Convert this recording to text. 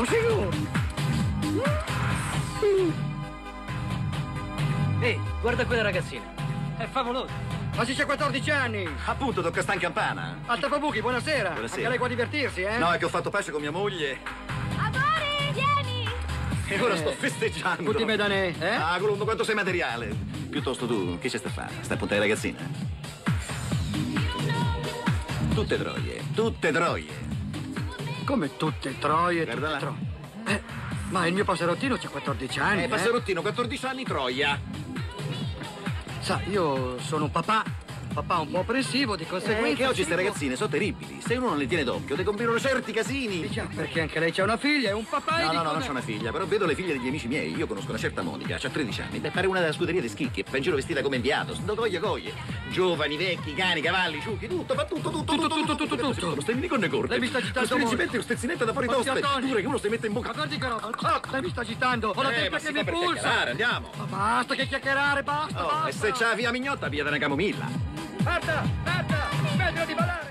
Oh, signore! Ehi, guarda quella ragazzina. È favolosa. Ma si c'è 14 anni! Appunto, tocca sta in campana. Altafabuchi, buonasera! Buonasera. Anche lei qua a divertirsi, eh? No, è che ho fatto pace con mia moglie Amore, vieni! e ora sto festeggiando. Tutti medanè, eh? Ah, Colombo, quanto sei materiale. Piuttosto tu, che c'è sta a fare? Stai a punta di ragazzina? Tutte troie, tutte troie. Come tutte troie, Guarda tutte là. troie. Ma il mio passerottino c'ha 14 anni, Passerottino, 14 anni, troia. Sa, io sono un papà un po' apprensivo, di conseguenza... Che oggi ste seguo- ragazzine sono terribili. Se uno non le tiene d'occhio, ti combinano certi casini. Già, perché anche lei c'ha una figlia e un papà e No, dico... non c'è una figlia, però vedo le figlie degli amici miei. Io conosco una certa Monica, ha 13 anni. Beh, pare una della scuderia di schicchi, va in giro vestita come inviato. Sto coglie. Giovani, vecchi, cani, cavalli, ciucchi, tutto, fa tutto. Lo stai con ne corte. Lei mi sta agitando Questo molto. principetto è un stezzinetto da fuori Oddio, toste. Tony. Pure che uno si mette in bocca. Ma guardi che roba! Ah, lei mi sta agitando! Ho la testa ma che si mi fa per pulsa! chiacchierare, andiamo. Ma basta che chiacchierare, basta, Oh, basta! e se c'è la via mignotta, via da una camomilla. Marta! Smettila di ballare!